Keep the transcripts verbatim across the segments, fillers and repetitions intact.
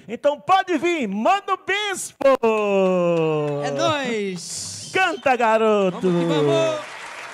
Então pode vir, Mano Bispo! É nóis! Canta, garoto! Vamos que vamos!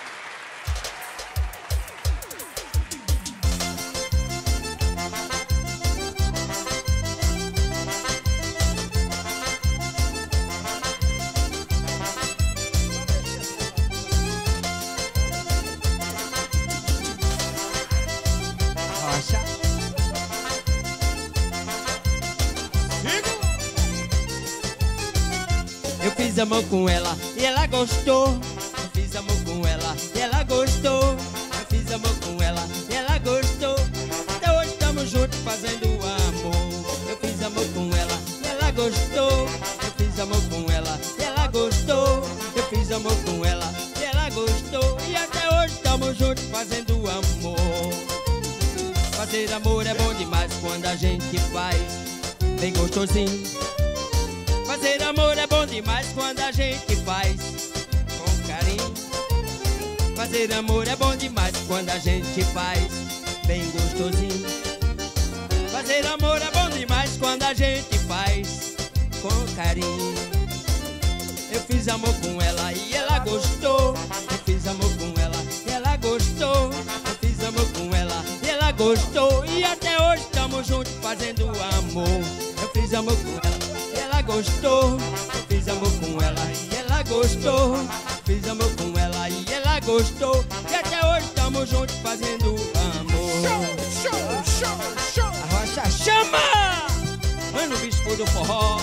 Eu fiz amor com ela e ela gostou. Eu fiz amor com ela e ela gostou. Eu fiz amor com ela e ela gostou. Até hoje estamos juntos fazendo amor. Eu fiz amor com ela e ela gostou. Eu fiz amor com ela e ela gostou. Eu fiz amor com ela e ela gostou. E até hoje estamos juntos fazendo amor. Fazer amor é bom demais quando a gente faz bem gostosinho. Fazer amor é bom demais quando a gente faz com carinho. Fazer amor é bom demais quando a gente faz bem gostosinho. Fazer amor é bom demais quando a gente faz com carinho. Eu fiz amor com ela e ela gostou. Eu fiz amor com ela e ela gostou. Eu fiz amor com ela e ela gostou. E até hoje estamos juntos fazendo amor. Eu fiz amor com ela, ela gostou. Eu fiz amor com ela e ela gostou. Fiz amor com ela e ela gostou. E até hoje estamos juntos fazendo amor. Show, show, show, show. A rocha chama! Mano Bispo do forró.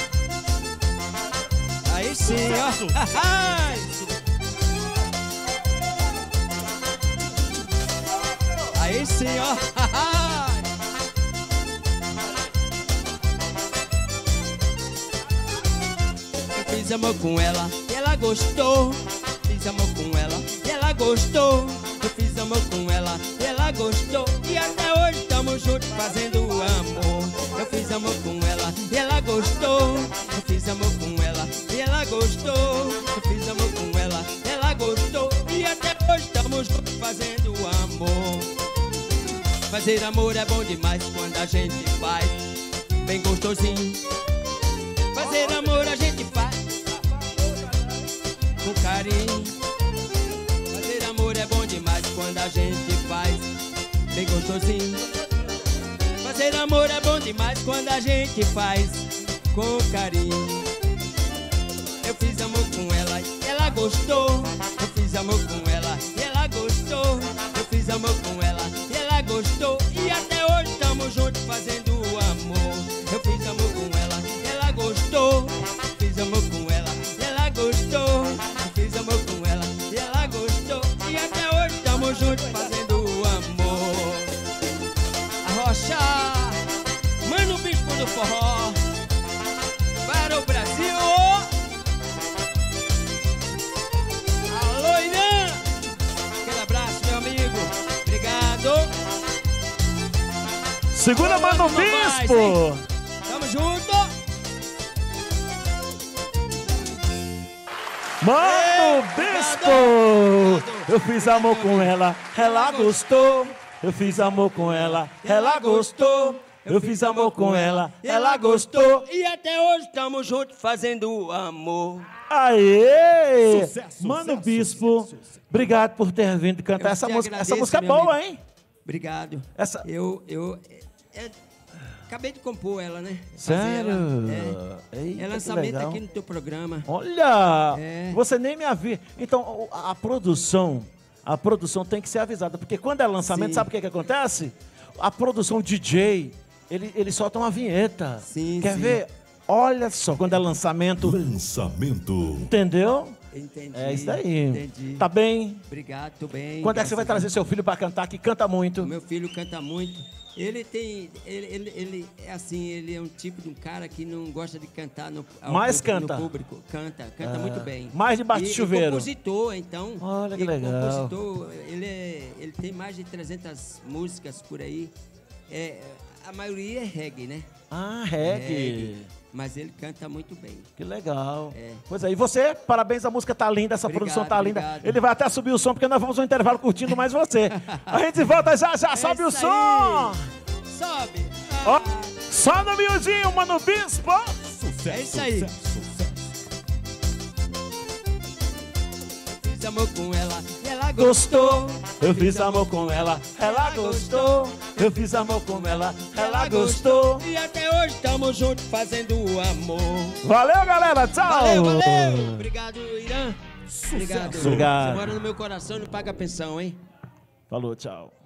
Aí sim, ó. Aí sim, ó. Fiz amor com ela e ela gostou. Fiz amor com ela e ela gostou. Eu fiz amor com ela e ela gostou. E até hoje estamos juntos fazendo amor. Eu fiz amor com ela e ela gostou. Eu fiz amor com ela e ela gostou. Eu fiz amor com ela e ela gostou. E até hoje estamos juntos fazendo amor. Fazer amor é bom demais quando a gente faz bem gostosinho. Fazer amor a gente faz com carinho. Fazer amor é bom demais quando a gente faz bem gostosinho. Fazer amor é bom demais quando a gente faz com carinho. Eu fiz amor com ela e ela gostou. Eu fiz amor com ela e ela gostou. Eu fiz amor com ela e ela gostou. E até hoje estamos juntos fazendo amor. Eu fiz amor com ela e ela gostou. Fiz amor com ela e ela gostou. Fiz amor com ela e ela gostou. E até hoje estamos juntos fazendo amor. A rocha, Mano Bispo do forró, para o Brasil. Alô, Irã. Aquele abraço, meu amigo. Obrigado. Segura, Mano Bispo. Tamo junto. Mano Bispo! Eu fiz amor com ela, ela gostou. Eu fiz amor com ela, ela gostou. Eu fiz amor com ela, ela gostou. E até hoje estamos juntos fazendo amor. Aê! Sucesso, Mano sucesso, Bispo, sucesso. obrigado por ter vindo cantar Eu essa te música. agradeço, Essa música é meu boa, amigo. hein? Obrigado. Essa... Eu, eu, eu acabei de compor ela, né? Sério? Ela, é, Eita, é que lançamento legal. aqui no teu programa. Olha! É. Você nem me avisa. Então, a, a produção, a produção tem que ser avisada, porque quando é lançamento, Sim. sabe o que, que acontece? A produção, o D J, ele, ele solta uma vinheta. Sim, Quer sim. ver? Olha só, quando é lançamento, Lançamento. entendeu? Entendi. É isso aí. Entendi. Tá bem? Obrigado, tô bem. Quando é que você vai graças a trazer seu filho pra cantar, que canta muito? O meu filho canta muito. Ele tem. Ele, ele, ele é assim, ele é um tipo de um cara que não gosta de cantar no, ao Mas público, canta. no público. Canta, canta Ah, muito bem. mais debaixo E- de e chuveiro. compositor, então. Olha que e legal. Compositor, ele, é, ele tem mais de trezentas músicas por aí. É, a maioria é reggae, né? Ah, reggae. Mas ele canta muito bem. Que legal. É. Pois é, e você, parabéns, a música tá linda, essa Obrigado, produção tá linda. obrigado. Ele vai até subir o som, porque nós vamos no intervalo curtindo mais você. A gente volta já, já, É sobe o isso som! aí. Sobe! Ó, Ah. Só no miudinho, Mano Bispo. Sucesso, é isso aí. Sucesso, sucesso. Fiz amor com ela e ela gostou. Eu fiz amor com ela, ela gostou. Eu fiz amor com ela, ela gostou. E até hoje tamo juntos fazendo amor. Valeu, galera. Tchau. Valeu, valeu. Obrigado, Irã. Obrigado. Obrigado. Você mora no meu coração e não paga pensão, hein? Falou, tchau.